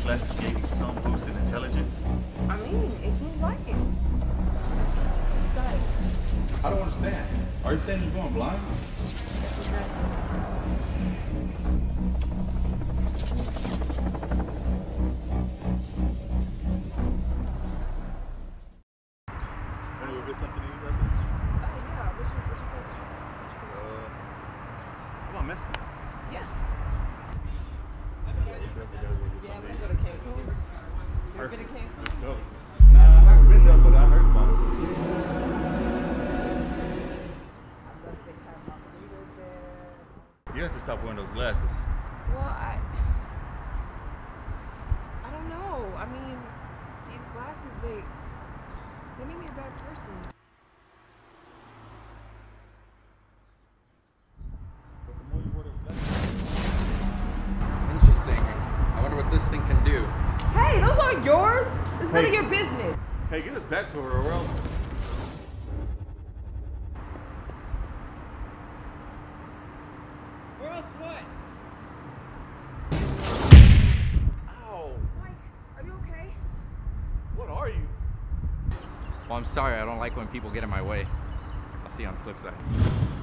glasses gave you some boost in intelligence? I mean, it seems like it. Sight. I don't understand. Are you saying you're going blind? That's exactly what Want to go get something to eat after this? Oh, yeah. What's your favorite? How about Mexican? Yeah. Yeah, Yeah, we go to Cancun. You ever been to Cancun? No. Nah, I've never been there, but I heard about it. I love they have margaritas there. You have to stop wearing those glasses. Well, I don't know. I mean, these glasses, they make me a better person. But the more you wear those glasses. Interesting. I wonder what this thing can do. Hey, those aren't yours. It's none Hey. of your business. Hey, get us back to her, or else. Or else what? Ow! Mike, are you okay? What are you? Well, I'm sorry. I don't like when people get in my way. I'll see you on the flip side.